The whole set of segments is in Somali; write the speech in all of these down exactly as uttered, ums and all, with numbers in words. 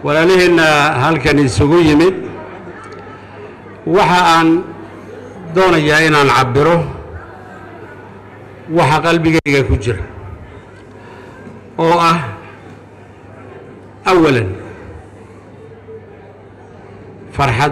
walaaliheenna halkan isugu yimid waxa aan doonayaa inaan cabiro waxa qalbigayga ku jira oo ah awalan farxad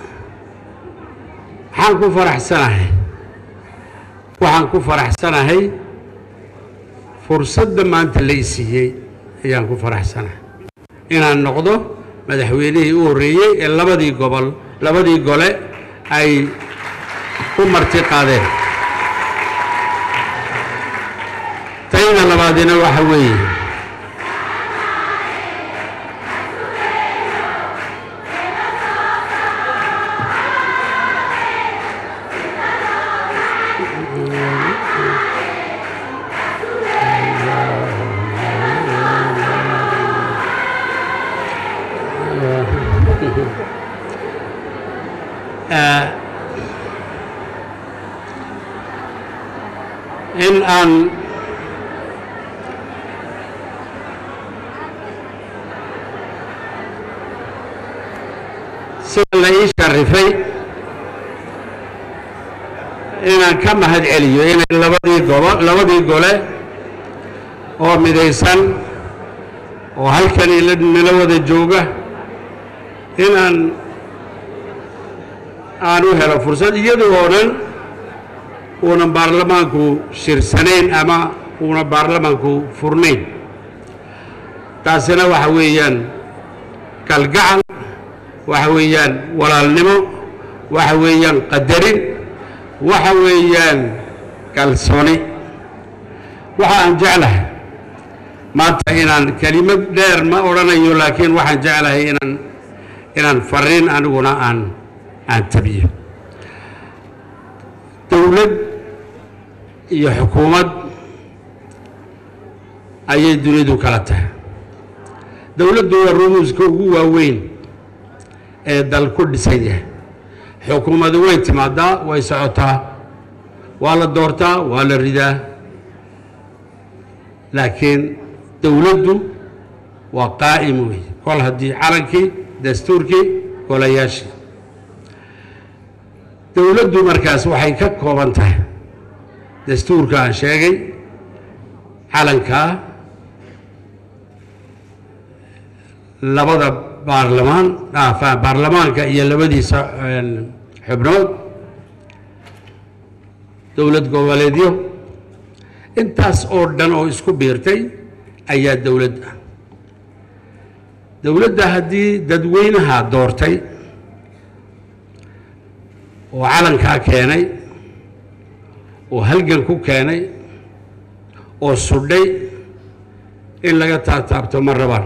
waxaan ku faraxsanahay waxaan ku faraxsanahay fursadda maanta la isiiyey ayaan ku faraxsanahay inaan noqdo madaxweynihii u horreeyey ee labadii gobol labadii gole ay u marti qaadeen tayna labaadina waxa weeye in aan sida la ii sharifay inaan ka mahad celiyo inay labadii gobo labadii gole oo midaysan oo halkan nala wada jooga inaan aan u helo fursad iyadoo oo dhan uuna baarlamaanku shirsanayn ama uuna baarlamaanku furnayn taasina waxa weeyaan kalgacal waxa weeyaan walaalnimo waxa weeyaan qadarin waxa weeyaan kalsooni waxa aan jeclahay maanta inaan kelimad dheer ma odhanayo laakiin waxaan jeclahay inaan inaan fariin aniguna aan aan tabiyo dawlad iyo xukuumad ayay dunidu kala tahay dawladdu waa rumuuska ugu waaweyn ee dal ku dhisan yahay xukuumaddu way timaadaa way socotaa waa la doortaa waa la ridaa laakiin dawladdu waa qaa'im wey kol haddii calankii dastuurkii golayaashii dawladdu markaas waxay ka kooban tahay dastuurka aan sheegay calankaa labada baarlamaan baarlamaanka iyo labadiisa xubnood dawlad goboleedyo intaas oo dhan oo isku biirtay ayaa dawlad ah dawladda haddii dadweynaha doortay oo calankaa keenay oo halgan ku keenay oo sudhay in laga taataabto ma rabaan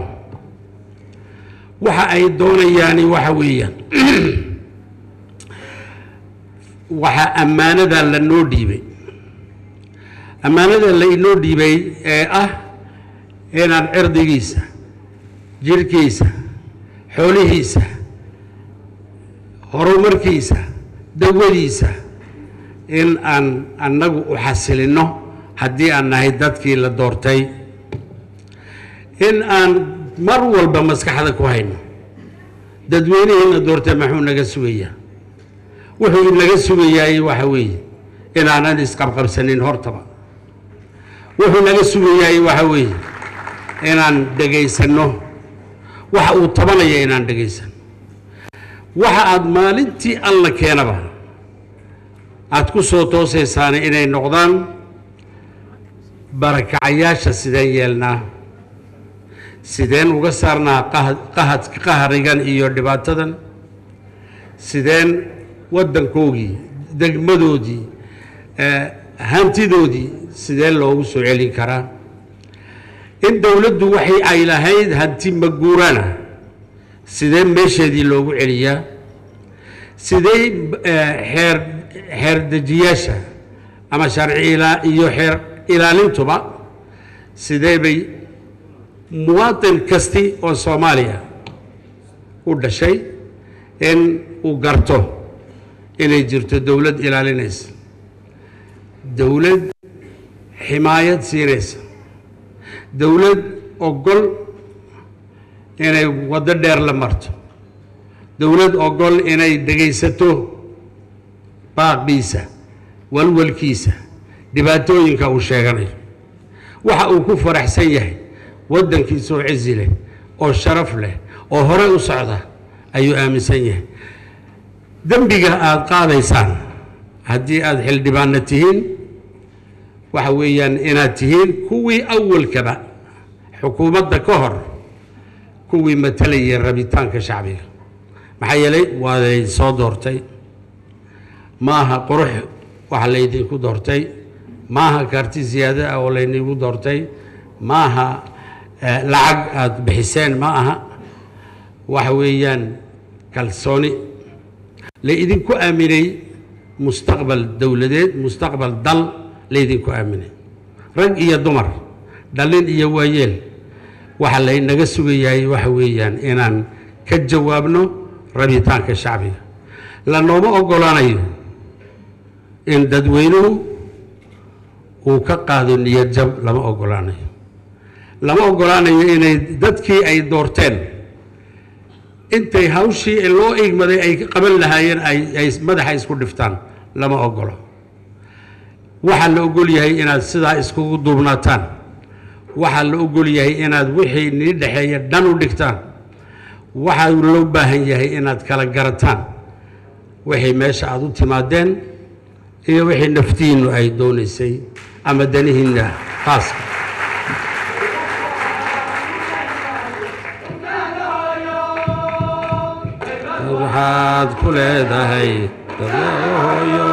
waxa ay doonayaani waxa weeyaan waxa ammaanada la noo dhiibay ammaanada la inoo dhiibay ee ah inaan cirdigiisa jirkiisa xoolihiisa horumarkiisa dawadiisa in aan annagu u xasilinno haddii aan nahay dadkii la doortay in aan mar walba maskaxda ku hayno dadweynihiina doortay maxuu naga sugayaa wuxuu inaga sugayaay waxa weeye inaanan isqabqabsanin hortaba wuxuu naga sugayaay waxa weeye inaan dhegaysanno waxa uu tabanaya inaan dhegaysanno waxa aad maalintii alla keenaba aad ku soo toosaysaana inay noqdaan barakacayaasha sideen yeelnaa sideen uga saarnaa qahad qaharigan iyo dhibaatadan sideen waddankoogii degmadoodii hantidoodii sideen loogu soo celin karaa in dawladdu waxay ay lahayd hanti maguurana sideen meesheedii loogu celiyaa sidee xeer xeer dejiyaasha ama sharci iyo xeer ilaalintuba sidee bay muwaadin kasti oo Soomaaliya u dhashay in uu garto inay jirto dawlad ilaalinaysa dawlad حماية سيريس دولة أقول inay waddo dheer la marto dowlad ogol inay dhegaysato baaqiisa walwalkiisa dhibaatooyinka uu sheeganayo waxa uu ku faraxsan yahay waddankiisa oo cizi leh oo sharaf leh oo hore u socda ayuu aaminsan yahay dambiga aad qaadaysaan haddii aad xildhibaanna tihiin waxa weeyaan inaad tihiin kuwii awalkaba xukuumadda ka hor kuwii matalayay rabitaanka shacbiga maxaa yeelay waaday soo doortay maaha qurux waxa laydinku doortay maaha karti siyaada ah oo laydinku doortay maaha lacag aad bixiseen ma aha waxa weeyaan kalsooni laydinku aaminay mustaqbal dowladeed mustaqbal dal laydinku aaminay rag iyo dumar dhalin iyo waayeel waxa laynaga sugayahay waxa weeyaan inaan ka jawaabno rabitaanka shacbiga lanooma ogolaanayo in dadweynuhu uu ka qaado niyad jab lama ogolaanayo lama ogolaanayo inay dadkii ay doorteen intay hawshii loo igmaday ay qaban lahaayeen ay madaxa isku dhiftaan lama ogolo waxaa la ogol yahay inaad sidaa iskugu duubnaataan waxaa la ogol yahay inaad wixii nii dhexeeya dhan u dhigtaan waxaa loo baahan yahay inaad kala garataan wixii meesha aad u timaadeen iyo wixii naftiinnu ay doonaysay ama danihiinna khaaska waxaad ku leedahay dadooyo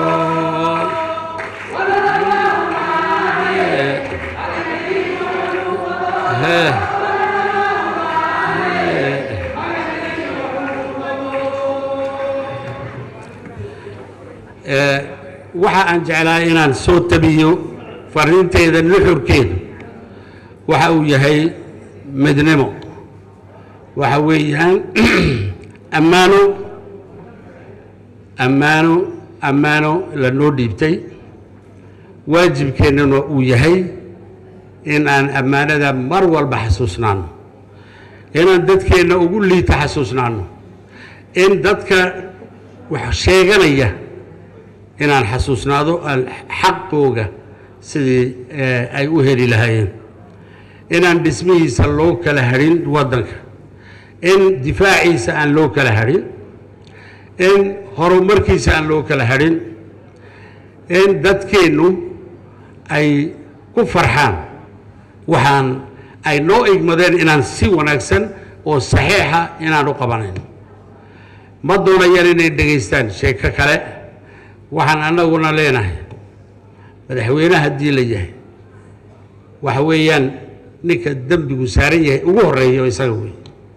waxa aan jeclaa inaan soo tabiyo fariinteeda nuxurkeedu waxa uu yahay midnimo waxa weeyaan ammaano ammaano ammaano la noo dhiibtay waajibkeennana uu yahay in aan ammaanada mar walba xasuusnaano inaan dadkeenna ugu liita xasuusnaano in dadka wax sheeganaya inaan xasuusnaado xaqooga sidii ay u heli lahaayeen inaan dhismihiisa loo kala harin waddanka in difaaciisa aan loo kala harin in horumarkiisa aan loo kala harin in dadkeennu ay ku farxaan waxaan ay noo igmadeen inaan si wanaagsan oo saxiixa inaan u qabanayno ma doonayaan inay dhegaystaan sheeko kale waxaan annaguna leenahay madaxweynaha haddii la yahay waxa weeyaan ninka dembigu saaran yahay ugu horreeyo isaga wey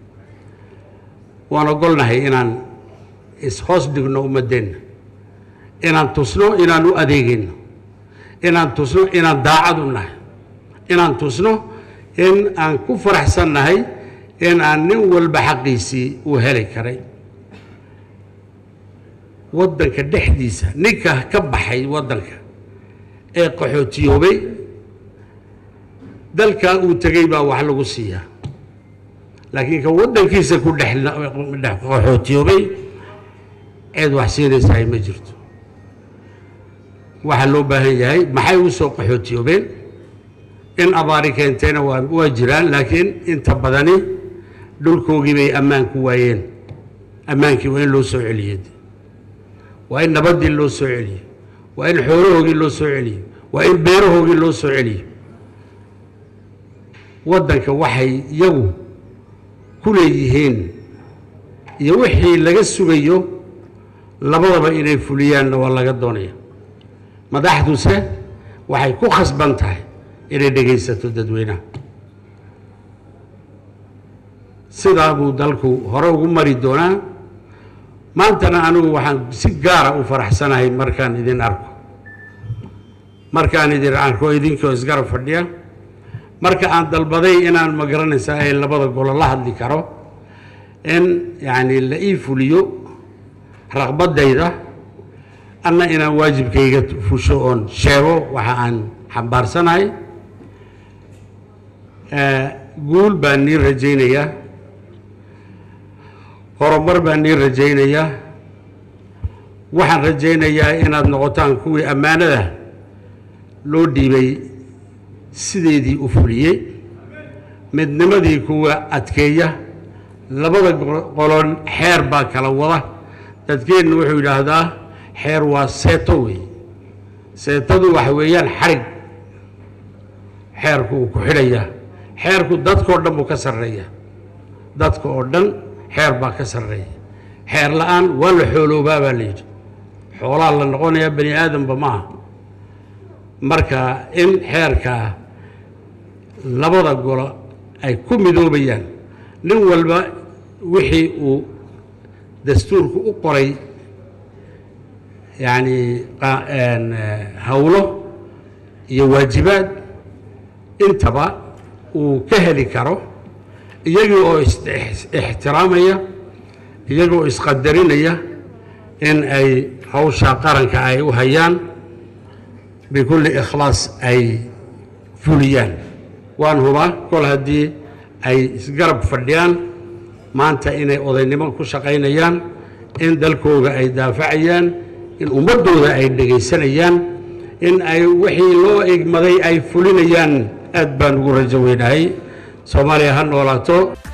waan ogolnahay inaan ishoos dhigno ummadeenna inaan tusno inaan u adeegayno inaan tusno inaan daacad u nahay inaan tusno in aan ku faraxsannahay in aan nin walba xaqiisii uu heli karay waddanka dhexdiisa ninka ka baxay waddanka ee qaxootiyoobay dalkaa uu tegey baa wax lagu siiyaa laakiin ka waddankiisa ku dhex qaxootiyoobay cid wax siinaysaa ma jirto waxaa loo baahan yahay maxay u soo qaxootiyoobeen in abaari keentayna waa waa jiraan laakiin inta badani dhulkoogii bay ammaan ku waayeen ammaankii waa in loo soo celiyey waa in nabaddii loo soo celiyo waa in xoolahoogii loo soo celiyo waa in beerahoogii loo soo celiyo waddanka waxay iyagu ku leeyihiin iyo wixii laga sugayo labadaba inay fuliyaanna waa laga doonaya madaxduse waxay ku khasban tahay inay dhegaysato dadweynaha sidaa buu dalku hore ugu mari doonaa maantana anigu waxaan si gaara u faraxsanahay markaan idin arko markaan idin arko idinkoo isgarab fadhiya marka aan dalbaday inaan ma garanaysaa ay labada golo la hadli karo in yacni la ii fuliyo raqbadayda anna inaan waajibkayga fusho oon sheego waxa aan xambaarsanahay guul baan nii rajaynayaa horumar baan nii rajaynayaa waxaan rajaynayaa inaad noqotaan kuwii ammaanada loo dhiibay sideedii u fuliyey midnimadii kuwa adkeeya labada qolon xeer baa kala wada dadkeennu wuxuu yidhaahdaa xeer waa seeto wey seetadu waxa weeyaan xarig xeerku uu ku xidhayaa xeerku dadkoo dhan buu ka sarreeya dadka oo dhan xeer baa ka sarreeya xeer la'aan waa la xooloobaa baa la yidhi xoolaa la noqonayaa bani aadamba maaha marka in xeerka labada golo ay ku midoobayaan nin walba wixii uu dastuurku u qoray yani hawlo iyo waajibaad intaba uu ka heli karo iyagii oo ixtiraamaya iyagii oo isqadarinaya in ay hawsha qaranka ay u hayaan bikulli ikhlaas ay fuliyaan waan hubaa kol haddii ay isgarab fadhiyaan maanta inay odaynimo ku shaqaynayaan in dalkooga ay daafacayaan in ummadooda ay dhegaysanayaan in ay wixii loo igmaday ay fulinayaan aad baan ugu rajo weynahay Soomaaliya ha noolaato